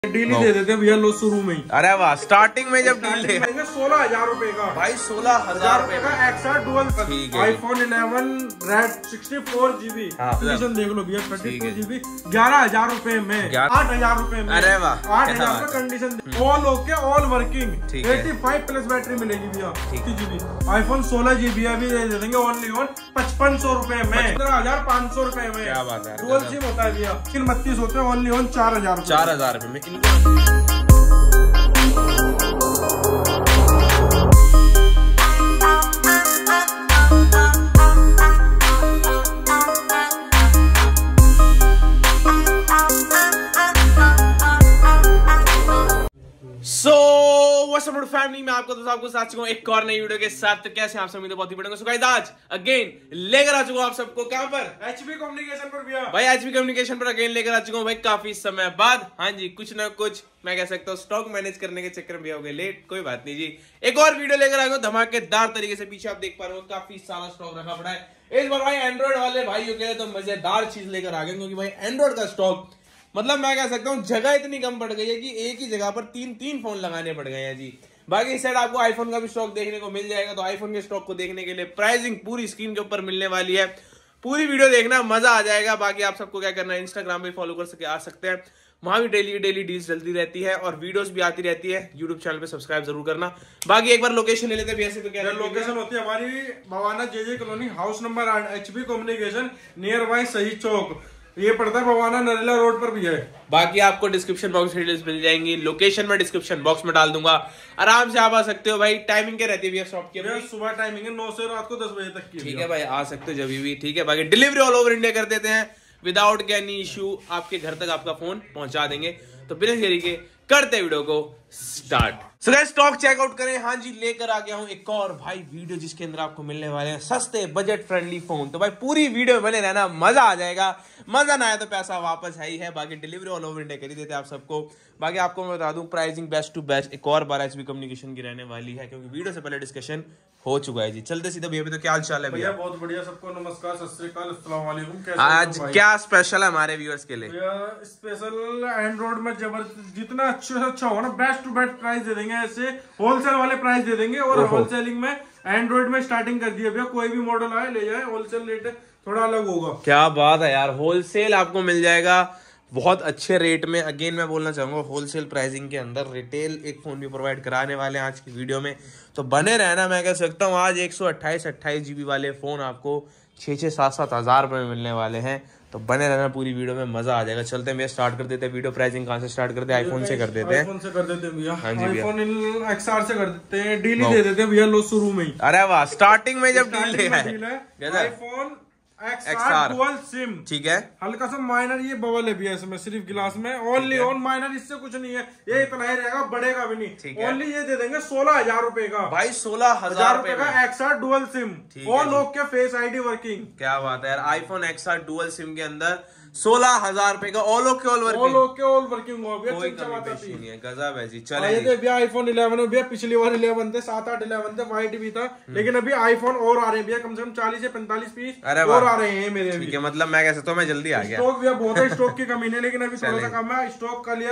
Deal दे देते हैं भैया लो शुरू में ही। अरे वाह, स्टार्टिंग में जब डील देंगे 16,000 रुपए का भाई, 16,000 रुपए का extra dual iPhone 11 red 64 GB condition देख लो भैया, 32 GB 11,000 रुपए में, 8,000 रुपए में। अरे वाह, 8,000 का condition all okay all working, 85 plus battery मिलेगी भैया, 60 GB आईफोन 16 GB अभी दे देंगे ओनली ऑन 5500 रुपए में, 15,500 रुपए में। क्या बात है, डुअल सिम होता है भैया, 32 होते हैं ओनली ऑन 4,000 रुपए में। फैमिली में आपको आपको साथ चुका एक और नई वीडियो के साथ। तो कैसे आप सब बहुत ही बढ़िया। सो गाइस आज अगेन लेकर आ चुका हूं आप सबको कहां पर, एचपी कम्युनिकेशन पर भैया। भाई एचपी कम्युनिकेशन पर अगेन लेकर आ चुका हूं भाई, काफी समय बाद। हाँ जी, कुछ ना कुछ मैं कह सकता हूँ स्टॉक मैनेज करने के चक्कर में भी हो गए लेट, कोई बात नहीं जी। एक और वीडियो लेकर आ गया धमाकेदार तरीके से। पीछे आप देख पा रहे हो काफी सारा स्टॉक रखा पड़ा है इस बार भाई। एंड्रॉइड वाले भाई के तो मजेदार चीज लेकर आ गए, क्योंकि भाई एंड्रॉइड का स्टॉक मतलब मैं कह सकता हूँ जगह इतनी कम पड़ गई है कि एक ही जगह पर तीन फोन लगाने पड़ गए हैं जी। बाकी इस साइड आपको आईफोन का भी स्टॉक देखने को मिल जाएगा। तो आईफोन के स्टॉक को देखने के लिए प्राइसिंग पूरी स्क्रीन के ऊपर मिलने वाली है, पूरी वीडियो देखना, मजा आ जाएगा। बाकी आप सबको क्या करना है, इंस्टाग्राम पे फॉलो आ सकते हैं, वहां भी डेली डील्स चलती रहती है और वीडियोस भी आती रहती है। यूट्यूब चैनल पे सब्सक्राइब जरूर करना। बाकी एक बार लोकेशन ले लेते हैं भैया से। तो क्या लोकेशन होती है हमारी Bawana JJ colony, house number 8, HP communication near by Shaheed Chowk, ये पड़ता है भवाना नरेला रोड पर भी है। बाकी आपको डिस्क्रिप्शन बॉक्स में डिटेल्स मिल जाएंगी, लोकेशन में डिस्क्रिप्शन बॉक्स में डाल दूंगा, आराम से आप आ सकते हो भाई। टाइमिंग क्या रहती है भैया शॉप की? सुबह टाइमिंग है 9 से रात को 10 बजे तक की। ठीक है भाई, आ सकते हो जब भी। ठीक है, बाकी डिलीवरी ऑल ओवर इंडिया कर देते हैं विदाउट एनी इश्यू, आपके घर तक आपका फोन पहुंचा देंगे। तो बिना देरी के करते वीडियो को start. So guys stock checkout करें। हाँ जी, लेकर आ गया हूं एक और भाई वीडियो जिसके अंदर आपको मिलने वाले हैं सस्ते बजट फ्रेंडली फोन। तो भाई पूरी वीडियो में बने रहना, मजा आ जाएगा। मजा ना आया तो पैसा वापस है ही है। बाकी डिलीवरी ऑल ओवर इंडिया कर ही देते हैं आप सबको। बाकी आपको मैं बता दूं प्राइसिंग बेस्ट टू बेस्ट एक और बार एचपी कम्युनिकेशन की रहने वाली है, क्योंकि वीडियो से पहले डिस्कशन हो चुका है जी। चलते सीधे भैया, तो क्या हाल चाल है भैया? बहुत बढ़िया, सबको नमस्कार, सत श्री अकाल, अस्सलाम वालेकुम। कैसे आज क्या स्पेशल है हमारे व्यूअर्स के लिए? स्पेशल एंड्रॉइड में जबरदस्त, जितना अच्छे से अच्छा होगा ना बेस्ट टू बेस्ट प्राइस दे देंगे। ऐसे होलसेल वाले प्राइस दे देंगे और होलसेलिंग में एंड्रॉइड में स्टार्टिंग कर दिया भैया। कोई भी मॉडल आए ले जाए, होलसेल रेट थोड़ा अलग होगा। क्या बात है यार, होलसेल आपको मिल जाएगा बहुत अच्छे रेट में। अगेन मैं बोलना चाहूंगा होलसेल प्राइसिंग के अंदर रिटेल एक फोन भी प्रोवाइड कराने वाले हैं आज की वीडियो में। तो बने रहना, मैं कह सकता हूँ आज 128 GB वाले फोन आपको 6-7 हज़ार रुपए में मिलने वाले हैं। तो बने रहना पूरी वीडियो में, मजा आ जाएगा। चलते हैं भैया, स्टार्ट कर देते हैं वीडियो। प्राइसिंग कहाँ से स्टार्ट करते हैं? आईफोन से कर देते हैं। आईफोन से कर देते हैं भैया। हाँ जी, आईफोन XR से कर देते हैं, डील दे देते हैं भैया लो शुरू में ही। अरे वाह, स्टार्टिंग में जब डील है आईफोन XR डुअल सिम। ठीक है, हल्का सा माइनर ये बबल है भैया इसमें, सिर्फ गिलास में ओनली ऑन माइनर, इससे कुछ नहीं है। ये इतना ही रहेगा, बढ़ेगा भी नहीं। ओनली ये दे देंगे 16,000 रुपए का भाई, 16,000 रुपए का XR dual sim, all okay face ID working. क्या बात है यार, आईफोन XR डुअल सिम के अंदर 16,000 रुपए का ऑल ओके ऑल वर्किंग हो गया। कोई कमी नहीं है, गजब है जी। चलिए भैया आईफोन 11 में भैया, पिछली बार 11 थे, 7-8 11 थे, व्हाइट भी था, लेकिन अभी आईफोन और आ रहे हैं भैया, कम से कम 40 से 45 पीस और आ रहे हैं मेरे। ठीक है, मतलब मैं कह सकता हूँ मैं जल्दी आ गया। स्टॉक भैया बहुत है, स्टॉक की कमी नहीं, लेकिन अभी थोड़ा सा कम है। स्टॉक कल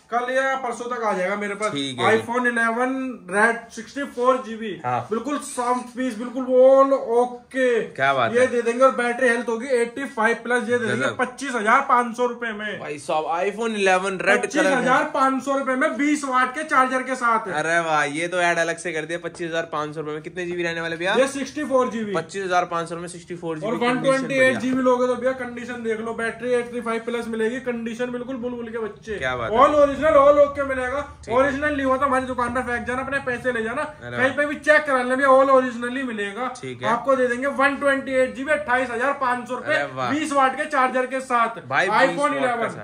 या परसों तक आ जाएगा मेरे पास। आईफोन 11 रेड 64 GB बिल्कुल सॉफ्ट पीस, बिल्कुल ऑल ओके। क्या बात, ये दे देंगे। और बैटरी हेल्थ होगी 85 प्लस, ये दे देंगे 25,500 रुपए में भाई साहब। आईफोन 11 रेड 25,500 रुपए में 20 वाट के चार्जर के साथ। अरे वाह, ये तो ऐड अलग से कर दिया। 25,500 रुपए में कितने जीबी रहने वाले भैया? ये 64 GB। 25,500 में 64 GB और 128 GB लोगे तो भैया कंडीशन देख लो, बैटरी 85 प्लस मिलेगी, कंडीशन बिल्कुल बुलबुल के बच्चे। क्या बात, ऑल ओरिजिनल ऑल ओके मिलेगा। ओरिजिनल नहीं हुआ तो हमारी दुकान पर फेंक जाना, अपने पैसे ले जाना, कहीं पे भी चेक करा लेना, ऑल ओरिजिनल ही मिलेगा। आपको दे देंगे 128 GB 28,500 रुपए 20 वाट के चार्जर के साथ। आईफोन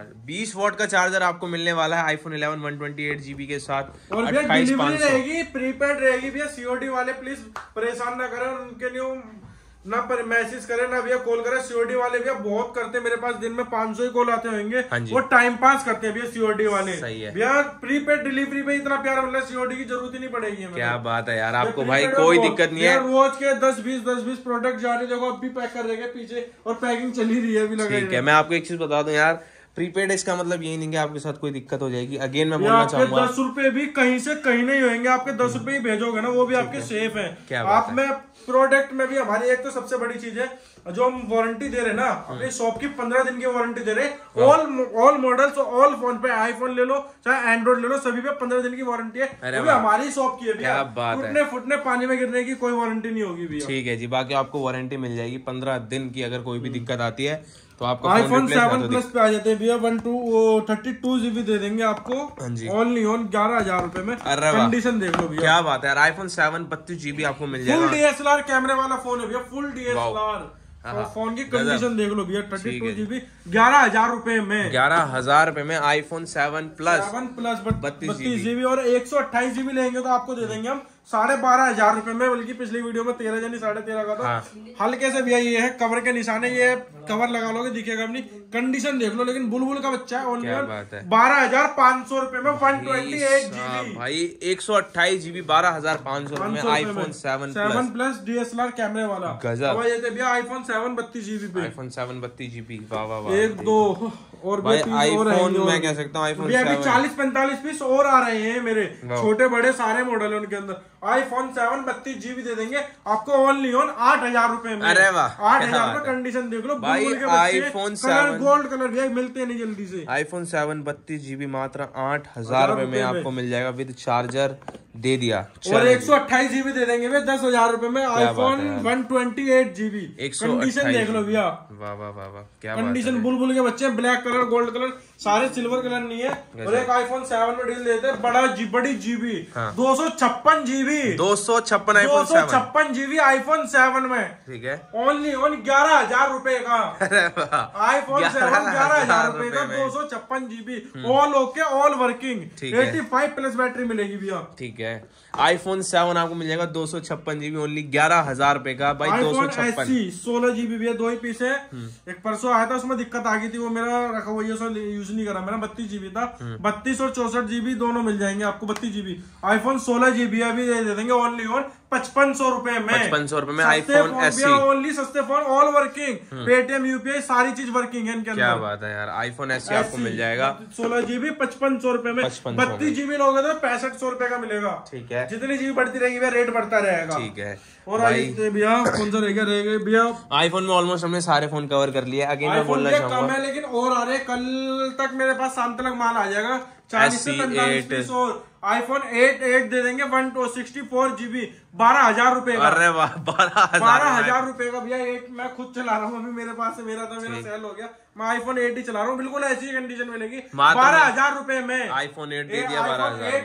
20 वॉट का चार्जर आपको मिलने वाला है आईफोन 11 128 GB के साथ। और भैया डिलीवरी रहेगी, प्रीपेड रहेगी भैया। COD वाले प्लीज परेशान ना करें, उनके लिए ना पर मैसेज करे ना भैया कॉल करे। COD वाले भैया बहुत करते हैं, मेरे पास दिन में 500 ही कॉल आते होंगे। वो टाइम पास करते हैं भैया COD वाले। सही है भैया, प्रीपेड डिलीवरी में इतना प्यार मिला, COD की जरूरत ही नहीं पड़ेगी हमें। क्या बात है यार, आपको भाई कोई दिक्कत नहीं है। रोज के 10-20 प्रोडक्ट जा रहे, देखो अभी पैक कर देंगे पीछे, और पैकिंग चली रही है अभी लगा। ठीक है, मैं आपको एक चीज बता दूं यार, प्रीपेड इसका मतलब यही नहीं कि आपके साथ कोई दिक्कत हो जाएगी। अगेन मैं बोलना चाहूंगा 10 रुपए भी कहीं से कहीं नहीं होंगे, आपके 10 रुपए ही भेजोगे ना वो भी आपके सेफ है। आप में प्रोडक्ट में भी हमारी एक तो सबसे बड़ी चीज है जो हम वारंटी दे रहे ना, अपनी शॉप की 15 दिन की वारंटी दे रहे। ऑल मॉडल्स ऑल फोन पे, आईफोन ले लो चाहे एंड्रॉइड ले लो, सभी पे 15 दिन की वारंटी है। वो भी हमारी शॉप की है भैया, टूटने फुटने पानी में गिरने की कोई वारंटी नहीं होगी भैया। ठीक है जी, बाकी आपको वारंटी मिल जाएगी 15 दिन की। अगर कोई भी दिक्कत आती है तो आपको आईफोन 7 प्लस पे आ जाते हैं भैया, 32 GB दे देंगे आपको ओनली ऑन 11,000 रुपए में। कंडीशन देख लो भैया, क्या बात है यार। आईफोन 7 32 GB आपको मिल जाएगा। फुल DSLR कैमरे वाला फोन है भैया, फुल DSLR। और फोन की कंडीशन देख लो भैया, 32 GB 11,000 रुपए में। 11,000 रुपए में आईफोन 7 प्लस 32 GB और 128 GB लेंगे तो आपको दे देंगे हम 12,500 रुपए में। बल्कि पिछली वीडियो में 13 यानी 13.5 का था। हल्के से भैया ये है कवर के निशाने, ये कवर लगा लोगे दिखेगा अपनी। कंडीशन देख लो, लेकिन बुलबुल का बच्चा है। ओनली 12,500 रुपए में 128 GB भाई, 128 GB 12,500 में आईफोन 7 प्लस DSLR कैमरे वाला। गजब। ये थे भैया आईफोन 7 32 GB पे। आईफोन 7 32 GB, वाह वाह वाह। 1 2 और भाई आईफोन मैं कह सकता हूँ आईफोन 7 40-45 पीस और आ रहे हैं मेरे, छोटे बड़े सारे मॉडल है उनके अंदर। आईफोन 7 32 GB दे देंगे आपको ओनली ऑन 8,000 रुपए में। अरे वाह, 8,000 में। कंडीशन देख लो भाई। आईफोन 7 गोल्ड कलर भैया मिलते नहीं जल्दी से। आईफोन 7 32 GB मात्र 8,000 रुपए में आपको मिल जाएगा विद चार्जर दे दिया। और 128 GB दे देंगे भैया 10,000 रुपए में। IPhone 128 GB। कंडीशन देख लो भैया, वाह वाह वाह वाह, क्या कंडीशन। बुलबुल के बच्चे, ब्लैक कलर गोल्ड कलर सारे, सिल्वर कलर नहीं है। और एक आईफोन 7 में डील देते हैं बड़ी GB 256 GB 256 GB आईफोन 7 में। ठीक है, ओनली ऑन 11,000 रुपए का आईफोन 7 11,000 रुपए का 256 GB all okay all working. 85 plus battery मिलेगी भैया। ठीक है, आईफोन 7 आपको मिल जाएगा 256 GB ओनली 11,000 रुपए का भाई। 256 16 GB भैया, 2 ही पीस है। एक परसों आया था उसमें दिक्कत आ गई थी, वो मेरा रखा हुआ यूज नहीं करा, मेरा 32 GB था। 32 और 64 GB दोनों मिल जाएंगे आपको। 32 GB आईफोन 16 GB अभी दे देंगे ओनली ऑन 5500 रुपए में। 5500 रुपए में आईफोन SE ओनली। सस्ते phone all working, Paytm UPI सारी चीज वर्किंग है इनके अंदर। क्या बात है यार, आईफोन SE आपको मिल जाएगा 16 GB 5500 रुपए में। 32 GB लोगे तो 6500 रुपए का मिलेगा। ठीक है, जितनी GB बढ़ती रहेगी भैया रेट बढ़ता रहेगा। ठीक है। और भैया कौन सा रहेगा भैया, आईफोन में ऑलमोस्ट हमने सारे फोन कवर कर लिए। अगेन मैं बोलना चाहूंगा कम है लेकिन और आ रहे, कल तक मेरे पास शाम तक माल आ जाएगा। 40 से 45 पीस और आईफोन 8 दे देंगे 164 GB 12,000 रुपए का। अरे वाह, 12,000 रुपए का भैया। 8 मैं खुद चला रहा हूँ अभी, मेरे पास से मेरा सेल हो गया। मैं आईफोन 8 ही चला रहा हूँ, बिल्कुल ऐसी कंडीशन मिलेगी 12,000 रुपए में। आईफोन 8 दे दिया 12,000।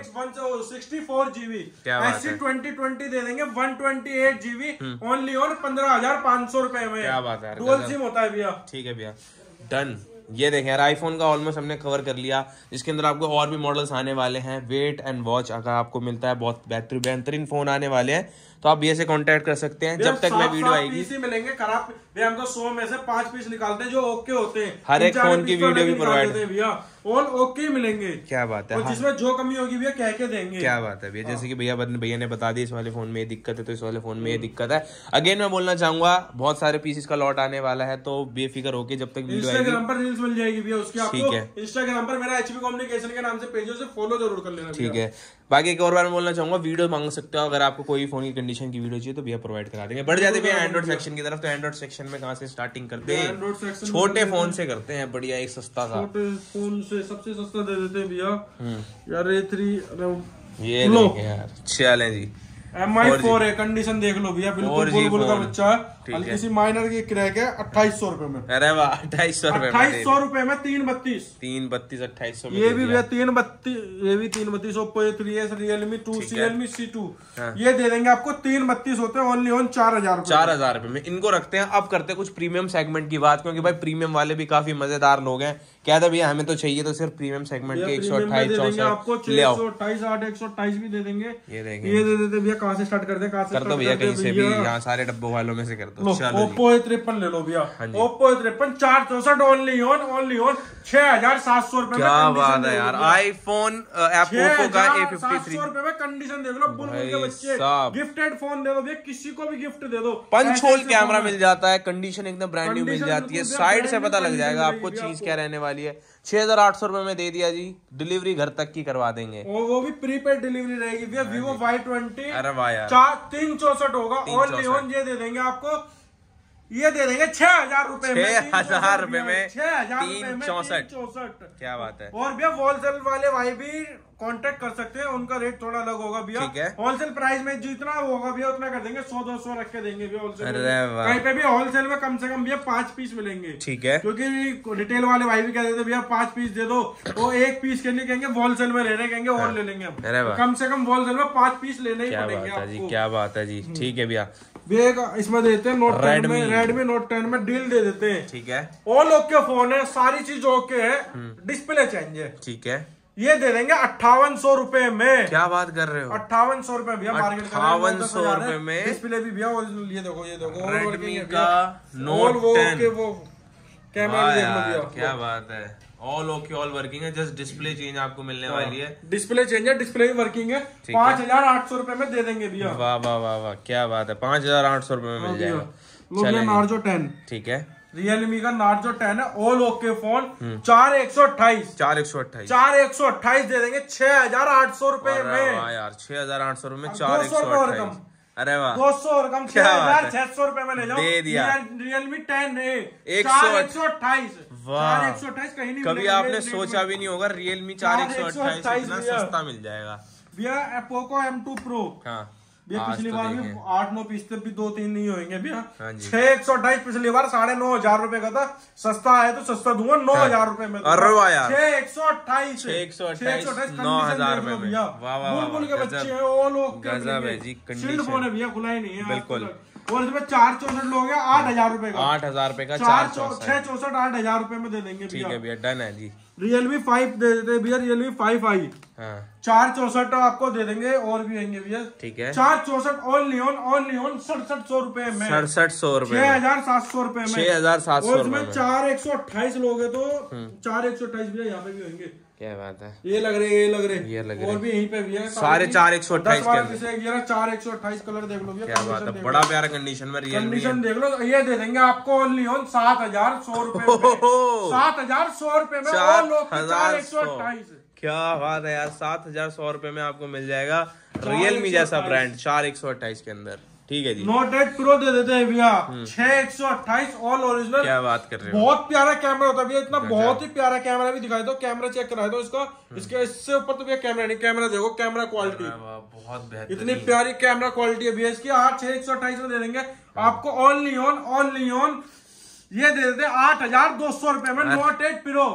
164 GB SE 2020 दे देंगे 128 GB ओनली ऑन 15,500 रुपए में। क्या बात है, डुअल सिम होता है भैया। ठीक है भैया, डन। ये देखें यार, आईफोन का ऑलमोस्ट हमने कवर कर लिया। इसके अंदर आपको और भी मॉडल्स आने वाले हैं। वेट एंड वॉच अगर आपको मिलता है, बहुत बेहतरीन फोन आने वाले हैं, तो आप भैया से कांटेक्ट कर सकते हैं। जब तक मैं वीडियो आएगी पीस ही मिलेंगे खराब भैया। हम तो 100 में से 5 पीस निकालते हैं जो ओके होते हैं। हर एक फोन की वीडियो भी प्रोवाइड करते हैं भैया, ऑल ओके मिलेंगे। क्या बात है, और जिसमें जो कमी होगी भैया कह के देंगे। क्या बात है भैया, जैसे कि भैया ने बता दिया इस वाले फोन में ये दिक्कत है तो इस वाले फोन में ये दिक्कत है। अगेन मैं बोलना चाहूंगा बहुत सारे पीसेस का लॉट आने वाला है, तो बेफिक्र होके जब तक वीडियो आएगी। इंस्टाग्राम पर रील्स मिल जाएगी भैया उसकी आपको। ठीक है, इंस्टाग्राम पर मेरा HP कम्युनिकेशन के नाम से पेज है, उसे फॉलो जरूर कर लेना। ठीक है, बाकी एक और बार मैं बोलना चाहूंगा वीडियो मांग सकते हो। अगर आपको कोई फोन की कंडीशन की वीडियो चाहिए तो भैया प्रोवाइड करा देंगे। बढ़ जाते भैया एंड्रॉइड सेक्शन की तरफ, तो एंड्रॉइड सेक्शन में कहाँ से स्टार्टिंग करते हैं? छोटे फोन से करते हैं, बढ़िया एक सस्ता सा। छोटे फोन से सबसे सस्ता दे देते हैं भैया यार। ये देखें यार, चलें जी, MI4 है। कंडीशन देख लो भैया, बिल्कुल बुलबुल का बच्चा है। हल्की सी माइनर की क्रैक है। 2800 रुपए में। अरे वाह, 2800 रुपए में। 2800 रुपए में 332 2800 में। ये भी भैया 332, ये भी 332 Oppo A3s Realme 2 Realme C2 ये दे देंगे आपको 332 होते हैं ओनली ऑन 4,000 रुपए में। इनको रखते हैं। अब करते हैं कुछ प्रीमियम सेगमेंट की बात, क्योंकि भाई प्रीमियम वाले भी काफी मजेदार लोग हैं। क्या था भैया, हमें तो चाहिए तो सिर्फ प्रीमियम सेगमेंट के 128 आपको 628 828 भी दे देंगे। ये दे देते भैया। कहाँ से स्टार्ट करते हैं? कहाँ से कर दो भैया, कहीं से भी, यहाँ सारे डब्बों वालों में से कर दो। Oppo A53 ले लो भैया। Oppo A53 464 ओनली ऑन 6,700 रुपए में। क्या बात है यार, आईफोन Oppo का A53 रुपए में। कंडीशन देख लो, बुलबुल के बच्चे गिफ्टेड फोन दे दो भैया, किसी को भी गिफ्ट दे दो। पंच होल कैमरा मिल जाता है, कंडीशन एकदम ब्रांड न्यू मिल जाती है। साइड से पता लग जाएगा आपको चीज क्या रहने वाली है। 6,800 रुपए में दे दिया जी, डिलीवरी घर तक की करवा देंगे। वो भी प्रीपेड डिलीवरी रहेगी भैया। Vivo Y20, अरे वाह यार, 364 होगा। ओनली ओन ये दे देंगे आपको, ये दे देंगे 6,000 रुपए में। 6,000 रुपए में 364। क्या बात है। और भैया होलसेल वाले भाई भी कांटेक्ट कर सकते हैं, उनका रेट थोड़ा अलग होगा भैया। होलसेल प्राइस में जितना होगा भैया उतना कर देंगे, 100-200 रख के देंगे भैया होलसेल। कहीं पे भी होलसेल में कम से कम भैया 5 पीस मिलेंगे। ठीक है, क्योंकि रिटेल वाले भाई भी कहते थे भैया 5 पीस दे दो, वो 1 पीस के लिए कहेंगे होलसेल में ले रहे, कहेंगे और ले लेंगे हम। कम से कम होलसेल में 5 पीस लेने ही पड़ेंगे आपको। क्या बात है जी। ठीक है भैया, इसमें देते हैं Note 10 में, Redmi Note 10 में डील दे देते हैं। ठीक है, ऑल ओके फोन है, सारी चीज ओके है, डिस्प्ले चेंज है। ठीक है, ये दे देंगे 5800 रुपए में। क्या बात कर रहे हो, 5800 रुपए भैया मार्केट का। 5800 रुपए में डिस्प्ले भी भैया ये देखो, ये देखो Redmi का Note 10। वो कैमरा देख लो भैया, क्या बात है। ऑल ओके, ऑल वर्किंग है, जस्ट डिस्प्ले चेंज आपको मिलने वाली है। डिस्प्ले चेंज है, डिस्प्ले भी वर्किंग है। 5,800 रुपए में दे देंगे भैया। वाह वाह वाह वाह, क्या बात है, 5,800 रुपए में मिल जाएगा। नार्जो 10, ठीक है, रियलमी का नार्जो 10 है, ऑल ओके फोन। 4,128 दे देंगे 6,800 रुपए में। वाह यार, 6,800 रुपए में 4,128। अरे वाह, 200 और कम, 6,600 रुपए में ले जाओ। दे दिया। रियलमी 10 है, 4,128। 4,128 कहीं नहीं। कभी आपने सोचा भी नहीं होगा रियलमी 4,128 इतना सस्ता मिल जाएगा भैया। पोको M2 Pro, हाँ भैया पिछली बार भी 8-9 पीस थे, भी 2-3 नहीं होंगे भैया। 6,128 पिछली बार 9,500 रुपए का था। सस्ता है तो सस्ता दूंगा 9,000 रुपए में। अरे वाह यार, 6,128 9,000 रुपए में। बुलबुल के बच्चे हैं, वो लोग गजब है जी। शील्ड फोन है भैया, खुला ही नहीं है बिल्कुल। और इसमें 464 लोग हैं, 8,000 रुपए का। 8,000 रुपए का 664 8,000 रुपए में दे देंगे। ठीक है भैया, डन है जी। Realme 5 दे देते भैया, Realme 5i। 464 आपको दे देंगे, और भी आएंगे भैया। ठीक है, 464 ओनली ऑन 6,700 रुपए में। 6,700 रुपए, 6,700 रुपए में। 6,700 रुपए में 4,128 लोग हैं तो 4,128 भैया यहाँ पे भी होंगे। क्या बात है, ये लग रहे और भी यहीं पे भी है सारे 4,128 के अंदर। 4,128 कलर देख लो भैया। क्या बात है, बड़ा प्यारा कंडीशन में कंडीशन देख लो। ये दे देंगे आपको ओनली ऑन 7,100 रुपए में। 7,100 रुपए में 4,128। क्या बात है यार, 7,100 रुपए में आपको मिल जाएगा रियलमी जैसा ब्रांड 4,128 के अंदर। ठीक है जी। Note 8 Pro दे देते हैं भैया, 6,128 ऑल ओरिजिनल। क्या बात कर रहे हो, बहुत प्यारा कैमरा होता है भैया, इतना बहुत ही प्यारा कैमरा भी दिखाई दो। कैमरा चेक कराए दो इसका, इससे ऊपर तो भैया कैमरा नहीं। कैमरा देखो, कैमरा क्वालिटी बहुत बेहतरीन, इतनी प्यारी कैमरा क्वालिटी है भैया इसकी। 6,128 में दे देंगे आपको ओनली ऑन। ये दे देते 8,200 रुपए में Note 8 Pro।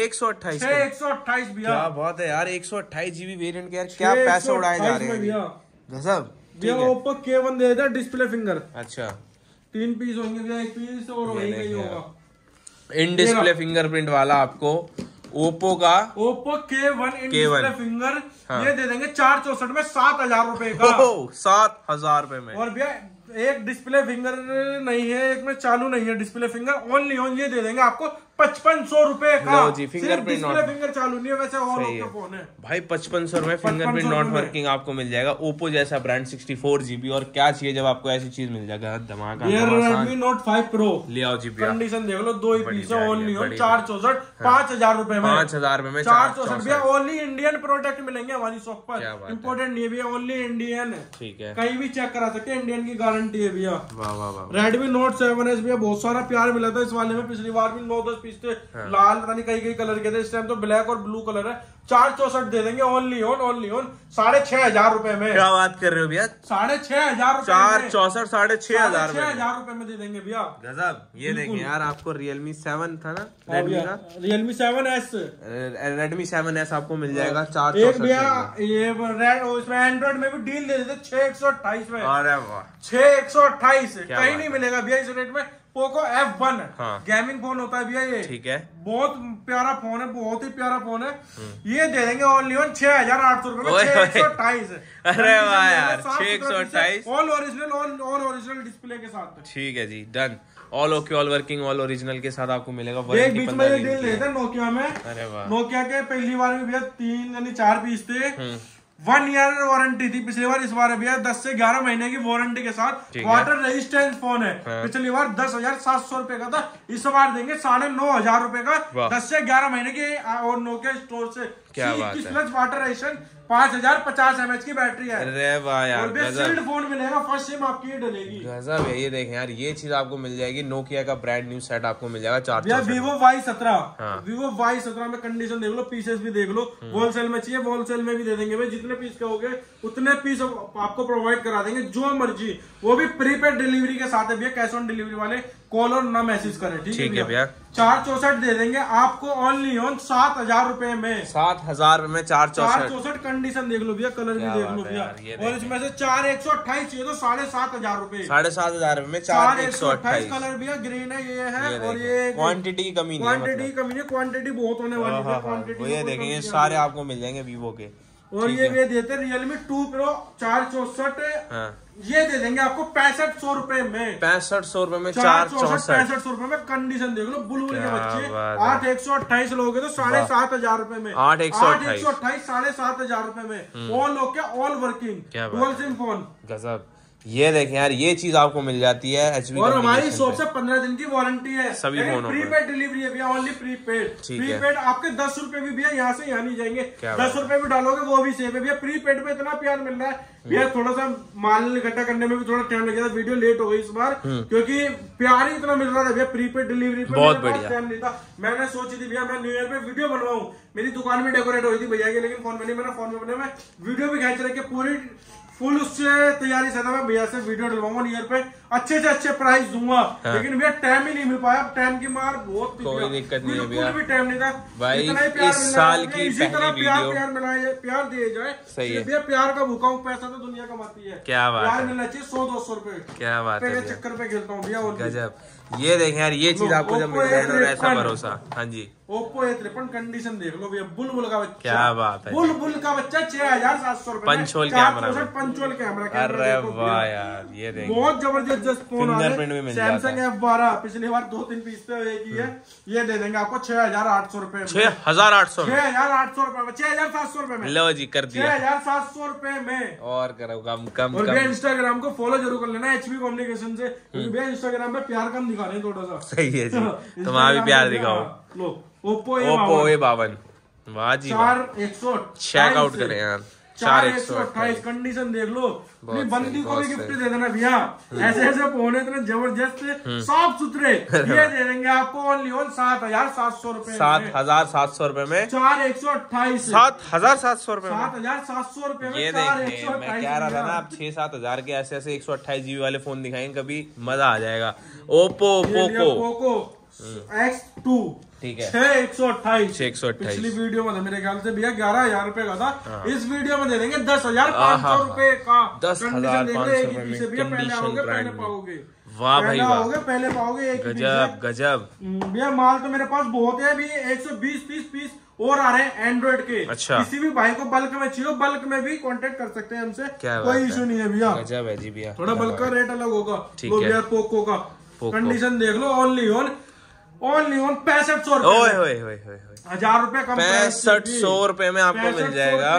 6,128 भैया। क्या बात है यार, 128 GB वेरिएंट के यार क्या पैसे उड़ाए जा रहे हैं गजब। भैया Oppo K1 दे देता डिस्प्ले फिंगर। अच्छा, 3 पीस होंगे भैया, 1 पीस और वही होगा। इन डिस्प्ले फिंगरप्रिंट वाला आपको Oppo का Oppo K1 in display finger. ये दे देंगे 464 में 7,000 रुपए का। 7,000 रुपए में। और भैया एक डिस्प्ले फिंगर नहीं है, एक में चालू नहीं है डिस्प्ले फिंगर। ओनली ऑन ये दे देंगे आपको 5,500 रुपए का। फिंगरप्रिंट डिस्प्ले फिंगर चालू नहीं है, वैसे और ओके फोन है भाई। 5,500 में फिंगरप्रिंट नॉट वर्किंग आपको मिल जाएगा। Oppo जैसा ब्रांड 64 GB, और क्या चाहिए जब आपको ऐसी चीज मिल जाएगा। धमाका। Redmi Note 5 Pro ले आओ जी भैया, कंडीशन देख लो, 2 ही पीस है। ओनली ऑन 464, 5,000 रुपए में। 5,000 रुपए में 464 भैया। ओनली इंडियन प्रोडक्ट मिलेंगे हमारी शॉप पर, इम्पोर्टेंट नहीं है भैया, ओनली इंडियन है। ठीक है, कहीं भी चेक करा सकते हैं, इंडियन की गारंटी है भैया। वाह वाह वाह। Redmi Note 7S भैया बहुत सारा प्यार मिला था इस वाले में। पिछली बार भी 9-10 पीस थे, लाल पता नहीं कई कलर के थे। इस टाइम तो ब्लैक और ब्लू कलर है। 464 दे देंगे ओनली ऑन 6,500 रुपए में। क्या बात कर रहे हो भैया, 6,500 464 6,500 रुपए में दे देंगे भैया। गजब। ये देखें यार, आपको Realme 7 था ना, Redmi का Realme 7S, Redmi 7S आपको मिल जाएगा 464 भैया। ये इसमें एंड्रॉइड में भी डील दे देते 6,128 में। अरे वाह, 6,128 कहीं नहीं मिलेगा भैया इस रेट में। पोको F1 गेमिंग फोन होता है भैया ये। ठीक है, बहुत प्यारा फोन है, बहुत ही प्यारा फोन है। ये दे देंगे ओनली ऑन 6,800 रुपए में। 6,128। अरे वाह यार, 6,128 ऑल ओरिजिनल डिस्प्ले के साथ। ठीक है जी, done. All okay, all working, all original के साथ आपको मिलेगा। एक बीच में ये डील देते नोकिया में। अरे वाह, नोकिया के पहली बार में भैया 3 यानी 4 पीस थे। 1 ईयर वारंटी थी पिछली बार, इस बार भैया 10 से 11 महीने की वारंटी के साथ वाटर रेजिस्टेंस फोन है। पिछली बार 10,700 रुपए का था, इस बार देंगे 9,500 रुपए का 10 से 11 महीने की, और नोकिया स्टोर से। क्या बात है। प्लस वाटर रेजिस्टेंस 5050 mAh की बैटरी है। अरे वाह यार, सील्ड फोन मिलेगा, फर्स्ट सिम आपकी ये डलेगी। गजब है। ये देखें यार, ये चीज आपको मिल जाएगी, नोकिया का ब्रांड न्यू सेट आपको मिल जाएगा 464। Vivo Y17, Vivo Y17 में कंडीशन देख लो, पीसेस भी देख लो। होलसेल में चाहिए होलसेल में भी दे देंगे भाई, जितने पीस कहोगे उतने पीस आपको प्रोवाइड करा देंगे, जो मर्जी। वो भी प्रीपेड डिलीवरी के साथ है भैया, कैश ऑन डिलीवरी वाले कॉल और ना मैसेज करें, ठीक है भैया। 464 दे देंगे आपको ओनली ऑन 7,000 रुपए में। 7,000 में 464। कंडीशन देख लो भैया, कलर भी देख लो भैया। और इसमें से 4,128 चाहिए तो 7,500 रुपए। 7,500 में 4,128 कलर भैया, ग्रीन है ये है। और ये क्वांटिटी की कमी नहीं है, क्वांटिटी बहुत होने वाली है। क्वांटिटी ये देखेंगे, ये सारे आपको मिल जाएंगे वीवो के। और ये देते Realme 2 Pro 464, ये दे देंगे आपको 6500 रुपए में। 6500 रुपए में 464, 6500 रुपए में। कंडीशन देख लो, बुलबुल के बच्चे 8,128 लोगे तो 7,500 रुपए में। 8,128 7,500 रुपए में। All okay, all working, dual sim phone. गजब। ये देखें यार, ये चीज आपको मिल जाती है HP, और हमारी शॉप से 15 दिन की वारंटी है सभी फोनों पर। प्रीपेड डिलीवरी है भैया, ओनली प्रीपेड। प्रीपेड आपके 10 रुपए भी भैया यहाँ से यहाँ नहीं जाएंगे, 10 रुपए भी डालोगे वो भी सेफ है भैया। प्रीपेड पे इतना प्यार मिल रहा है भैया, थोड़ा सा माल इकट्ठा करने में भी थोड़ा टाइम लगेगा, वीडियो लेट हो गई इस बार क्योंकि प्यार ही इतना मिल रहा था भैया प्रीपेड डिलीवरी पे। बहुत बढ़िया। टाइम नहीं था, मैंने सोची थी भैया मैं न्यू ईयर पे वीडियो बनवाऊं, मेरी दुकान में डेकोरेट हुई थी भैया की, लेकिन फोन में नहीं बना। फोन में बने मैं वीडियो भी खींच रखे पूरी फुल, उससे तैयारी से था मैं भैया से वीडियो डलवाऊंगा ईयर पे, अच्छे से अच्छे प्राइस दूंगा। लेकिन भैया टाइम ही नहीं मिल पाया, टाइम की मार बहुत, कोई दिक्कत नहीं है भैया, भी टाइम नहीं था भाई। इस साल की पहली वीडियो, प्यार दिए जाए, सही है भैया। प्यार का भूखा हूँ, पैसा तो दुनिया कमाती है, क्या बात प्यार मिलना चाहिए 100-200 रुपए। क्या बात है, चक्कर पे खेलता हूँ भैया। गजब। ये देखें यार, ये चीज आपको जब मिल जाए ना, ऐसा भरोसा। हाँ जी, Oppo A53 कंडीशन देख लो भैया, बुलबुल का बच्चा। क्या बात है, बुलबुल का बच्चा 6,700 रुपए, पंचोल कैमरा, पंचोल कैमरा। अरे वाह यार, ये देखें बहुत जबरदस्त फोन आ रहा है। सैमसंग F12 पिछली बार 2-3 पीस पे एक ही है, ये दे देंगे आपको 6,800 रुपए। 6,800 6,800 रुपए में, 6,700 रुपए में। लो जी, कर दिया 6,700 रुपए में। और करो कम। और भैया इंस्टाग्राम को फॉलो जरूर कर लेना HP कम्युनिकेशन से, क्योंकि भैया इंस्टाग्राम पे प्यार कम दिखा रहे हैं थोड़ा सा। सही है जी, तुम वहां भी प्यार दिखाओ। लो Oppo A52, वाह जी, 4,128 चेकआउट करें यार। 4,128 कंडीशन देख लो, अपनी बंदी को भी गिफ्ट दे देना भैया। ऐसे फोन है इतने जबरदस्त साफ सुथरे, ये दे देंगे आपको ओनली ऑन 7,700 रुपए। 7,700 रुपए में 4,128, 7,700 रुपए, 7,700 रुपए में। ये देखें, मैं कह रहा था ना, आप 6-7 हजार के ऐसे 128 GB वाले फोन दिखाएंगे, कभी मजा आ जाएगा। पोको X2, ठीक है, 6,128। पिछली वीडियो में था मेरे ख्याल से भैया 11,000 रुपए का था, इस वीडियो में दे देंगे 10,500 रुपए का। 10,500 रुपए में पहले आओगे पहले पाओगे, वाह भाई वाह, पहले पाओगे। गजब। भैया माल तो मेरे पास बहुत है अभी, 120 पीस और आ रहे हैं एंड्रॉइड के। अच्छा, किसी भी भाई को बल्क में चाहिए, बल्क में भी कांटेक्ट कर सकते हैं हमसे, कोई इशू नहीं है भैया। गजब है जी भैया, थोड़ा बल्क का रेट अलग होगा। ठीक है भैया पोको का कंडीशन देख लो, ओनली ऑन 6500 रुपए, 1,000 रुपए कम। 6500 रुपए में आपको मिल जाएगा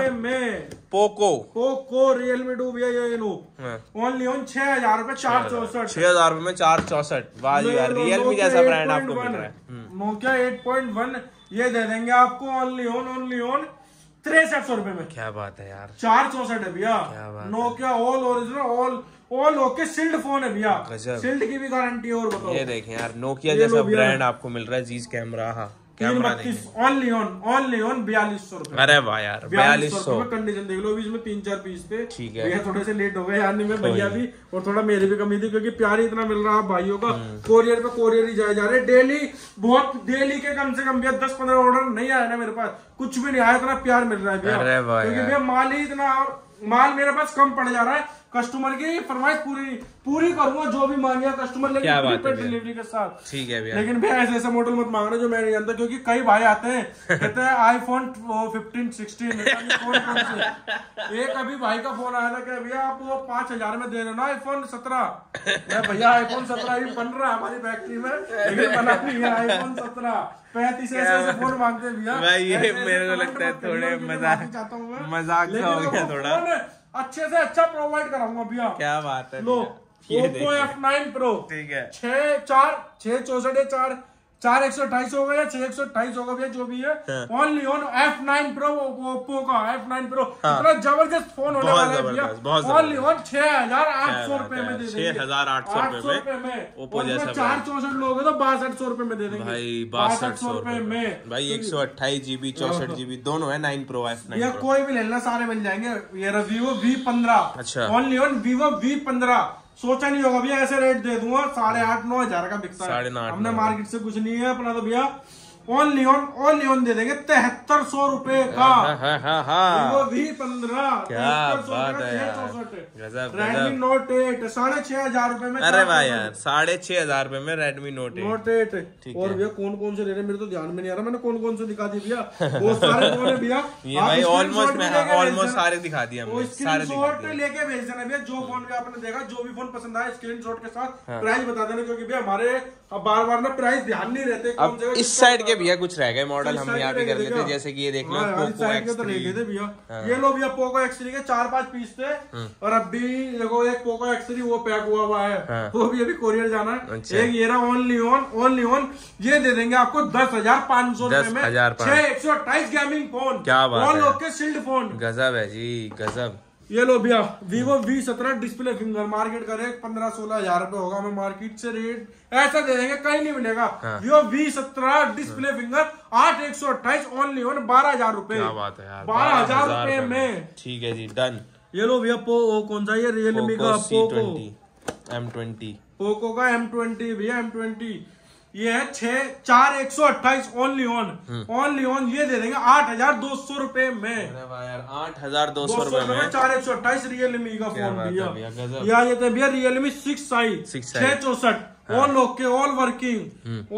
पोको Realme 2 भैया, ये लो ओनली ऑन 6,000 रुपए, 464। 6,000 रुपए में 464, वाह यार, Realme जैसा ब्रांड आपको मिल रहा है। Nokia 8.1 ये दे देंगे आपको ओनली ऑन 6,300 रुपए में। क्या बात है यार, 464 है भैया। Nokia all original all okay sealed phone है भैया, सील्ड की भी गारंटी। और बताओ, ये देखें यार, नोकिया जैसा ब्रांड आपको मिल रहा है, जीज कैमरा। हाँ, कैमरा ओनली ऑन 4,200 रुपए। अरे वाह यार, 4,200 कंडीशन देख लो, इसमें 3-4 पीस थे। ठीक है भैया, थोड़े से लेट हो गए यार, नहीं मैं भैया भी, और थोड़ा मेरी भी कमी थी, क्योंकि प्यार ही इतना मिल रहा है भाइयों का। कोरियर पे कोरियर ही जाए जा रहे डेली, बहुत डेली के कम से कम भैया 10-15 ऑर्डर नहीं आया ना मेरे पास, कुछ भी नहीं आया, इतना प्यार मिल रहा है भैया, क्योंकि भैया माल ही इतना, माल मेरे पास कम पड़ जा रहा है, कस्टमर की फरमाइश पूरी करूंगा, जो भी मांगे कस्टमर, लेकिन प्रीपेड डिलीवरी के साथ। ठीक है भैया, लेकिन भैया ऐसे ऐसे मॉडल मत मांगना जो मैं नहीं जानता, क्योंकि कई भाई आते हैं कहते हैं आईफोन 15 16 कौन से। एक अभी भाई का फोन आया था कि भैया आप वो 5000 में दे रहे ना आईफोन 17। भैया आईफोन 17 भी बन रहा है हमारी फैक्ट्री में, लेकिन बना नहीं है आईफोन 17। 35 ऐसे फोन मांगते भैया भाई, ये मेरे को लगता है थोड़े मजाक सा हो गया थोड़ा। अच्छे से अच्छा प्रोवाइड कराऊंगा भैया। क्या बात है। लो Oppo F9 Pro, ठीक है, 6/4 128 होगा या 6/128 होगा भैया, जो भी है। Only on F9 Pro, Oppo का F9 Pro इतना जबरदस्त फोन होने वाला है भैया। ओनली ऑन 6800 रुपए में दे देंगे, 6800 रुपए में Oppo जैसा। 464 लोग तो 6200 रुपए में दे देंगे भाई, 6200 रुपए में भाई। 128 GB 64 GB दोनों है 9 Pro F9 Pro। कोई भी लेना, सारे मिल जाएंगे। ये रहा Vivo V15। अच्छा, ओनली ऑन Vivo V15। सोचा नहीं होगा भैया ऐसे रेट दे दूंगा, 8,500 9,000 का बिकता है। हमने मार्केट से कुछ नहीं है अपना, तो भैया ओनली ऑन दे देंगे 7300 रुपए का। वो V15। क्या बात है यार, गजब। Redmi Note 8 6,500 रुपए में। अरे भाई यार, 6,500 रुपए में Redmi Note 8। और भैया कौन से ले रहे हैं मेरे तो ध्यान में नहीं आ रहा, मैंने कौन से दिखा दी भैया, बहुत सारे फोन है भैया। ये भाई ऑलमोस्ट सारे दिखा दिए हमने, स्क्रीनशॉट लेके भेज देना भैया, जो फोन भी आपने देखा, जो भी फोन पसंद आया स्क्रीनशॉट के साथ प्राइस बता देना, क्योंकि भैया हमारे बार ना प्राइस ध्यान नहीं रहते। अब इस साइड के भैया कुछ रह गए मॉडल, हम यहाँ पे कर लेते हैं, जैसे कि ये देख लो Poco X3 भैया। ये लो भैया Poco X3 के 4-5 पीस थे, और अभी देखो एक Poco X3 वो पैक हुआ है, वो भी अभी कोरियर जाना है। एक ये रहा ओनली ऑन ये दे देंगे आपको 10,500 रुपए में 6/128 गेमिंग फोन। क्या बात है, के शील्ड फोन, गजब है जी, गजब। ये लो भैया Vivo V17 display finger, market का रेट 15-16 हजार रुपए होगा, हमें मार्केट से रेट ऐसा दे देंगे, कहीं नहीं मिलेगा। Vivo V17 display finger 8/128 only on 12,000 रुपए। क्या बात है यार, 12,000 रुपए में। ठीक है जी, डन। ये लो भैया कौन सा, ये रियलमी का Poco M20, Poco का M20 भैया, M20 ये है 4/128 ओनली ऑन ये दे देंगे 8,200 रुपए में। यार 8,200 रुपए में 4/128 रियलमी का फोन भैया। ये थे भैया Realme 6i 664 all okay all working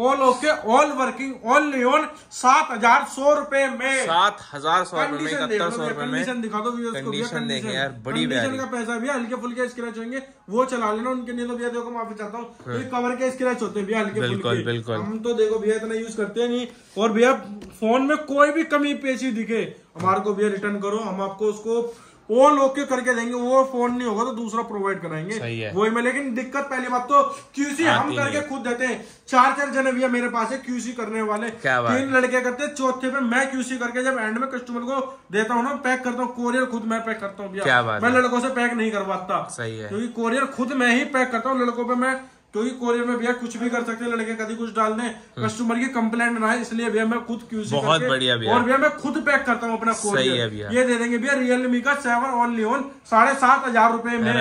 only on 7,100 रुपए में। 7,100 रुपए में 7,100 रुपए में। कंडीशन दिखा दो कंडीशन देखें यार, बड़ी कंडीशन का पैसा भी हल्के फुल्के स्क्रैच होंगे, वो चला लेना, उनके लिए तो भैया देखो माफी चाहता हूँ, ये कवर के स्क्रैच होते हैं भैया हल्के फुल्के, बिल्कुल। हम तो देखो भैया इतना यूज करते नहीं। और भैया फोन में कोई भी कमी पेशी दिखे हमारे को भैया रिटर्न करो, हम आपको उसको ऑल ओके करके देंगे। वो फोन नहीं होगा तो दूसरा प्रोवाइड कराएंगे वही में। लेकिन दिक्कत पहली बात तो QC हम करके खुद देते हैं। 4 जने भैया मेरे पास है QC करने वाले, 3 लड़के करते हैं, चौथे पे मैं QC करके जब एंड में कस्टमर को देता हूँ ना, पैक करता हूँ, कोरियर खुद मैं पैक करता हूँ भैया, मैं लड़कों से पैक नहीं करवाता। सही है, क्योंकि कोरियर खुद मैं ही पैक करता हूँ लड़कों पे मैं, क्योंकि कोरियर में भैया कुछ भी कर सकते हैं लड़के, कभी कुछ डाल दें, कस्टमर की कंप्लेंट ना है, इसलिए भैया मैं खुद QC बहुत बढ़िया भैया, और भैया मैं खुद पैक करता हूँ अपना कोरियर। ये दे देंगे भैया रियलमी का 7 ओनली ऑन 7,500 रुपए में।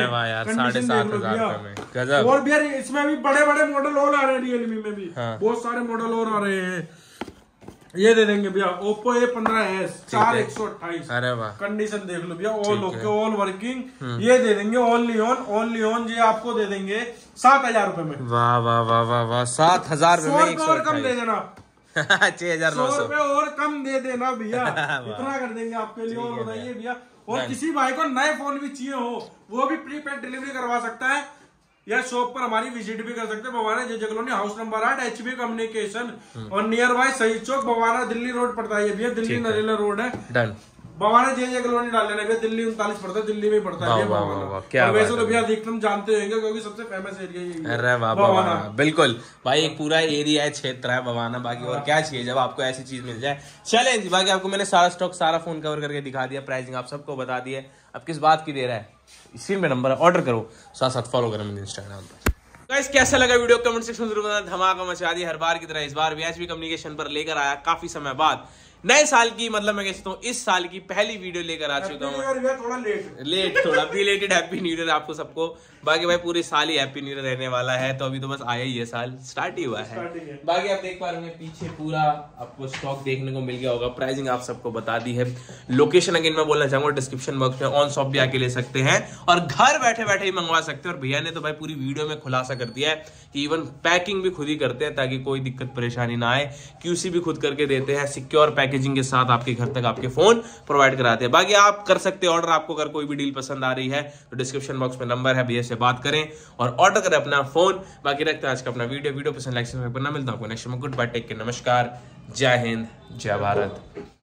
7,500 और भैया इसमें भी बड़े मॉडल और आ रहे हैं, रियलमी में भी बहुत सारे मॉडल और आ रहे हैं। ये दे देंगे भैया Oppo A15s 4/128। अरे वाह, कंडीशन देख लो भैया, ऑल ओके ऑल वर्किंग। ये दे देंगे ओनली ऑन ये आपको दे देंगे 7,000 रुपए में। वाह वाह वाह वाह वाह, 7,000 रुपए में 100 और कम दे देना 6,900 रुपए और कम दे देना भैया, इतना कर देंगे आपके लिए। और बताइए भैया, और किसी भाई को नए फोन भी चाहिए हो, वो भी प्रीपेड डिलीवरी करवा सकता है, या शॉप पर हमारी विजिट भी कर सकते हैं। Bawana J colony, house number 8, HB communication, और near by Shaheed Chowk, Bawana Delhi road पड़ता है भैया, दिल्ली नरेला रोड है। डन। बवाना जय कॉलोनी डाल लेना भैया, दिल्ली 39 पड़ता है, दिल्ली में पड़ता है बवाना। वैसे तो भैया अधिकतम जानते होंगे क्योंकि सबसे फेमस एरिया यही है। अरे वाह बवाना, बिल्कुल भाई, एक पूरा एरिया है, क्षेत्र है बवाना, बाकी और क्या चाहिए जब आपको ऐसी चीज मिल जाए। चले जी, बाकी आपको मैंने सारा स्टॉक सारा फोन कवर करके दिखा दिया, प्राइसिंग आप सबको बता दिया। अब किस बात की देर है, स्क्रीन पे नंबर है, ऑर्डर करो, साथ फॉलो करो मुझे इंस्टाग्राम पर। गाइस कैसा लगा वीडियो, कमेंट सेक्शन में जरूर बताना। धमाका मचा दिया हर बार की तरह, इस बार भी HB कम्युनिकेशन पर लेकर आया काफी समय बाद नए साल की मतलब मैं कह सकता हूँ इस साल की पहली वीडियो लेकर आ चुका हूँ। थोड़ा लेट थोड़ा बिलेटेड हैप्पी न्यू ईयर आपको सबको। बाकी भाई पूरे साल ही हैप्पी न्यू ईयर रहने वाला है, तो अभी तो बस आया ही है, साल स्टार्ट ही हुआ है। बाकी आप देख पा रहे होंगे पीछे पूरा आपको स्टॉक देखने को मिल गया होगा। प्राइसिंग आप सबको बता दी है। लोकेशन अगेन मैं बोलना चाहूंगा डिस्क्रिप्शन बॉक्स में, ऑन शॉप भी आके ले सकते हैं और घर बैठे बैठे ही मंगवा सकते हैं। और भैया ने तो भाई पूरी वीडियो में खुलासा कर दिया है कि इवन पैकिंग भी खुद ही करते हैं ताकि कोई दिक्कत परेशानी ना आए। क्यूसी भी खुद करके देते हैं, सिक्योर पैकेजिंग के साथ आपके घर तक आपके फोन प्रोवाइड कराते हैं। बाकी आप कर सकते हैं ऑर्डर, आपको अगर कोई भी डील पसंद आ रही है तो डिस्क्रिप्शन बॉक्स में नंबर है, भैया से बात करें और ऑर्डर करें अपना फोन। बाकी रखते हैं आज का अपना वीडियो पसंद लाइक से मिलता हूं आपको नेक्स्ट में। गुड बाय, टेक केयर, नमस्कार, जय हिंद, जय भारत।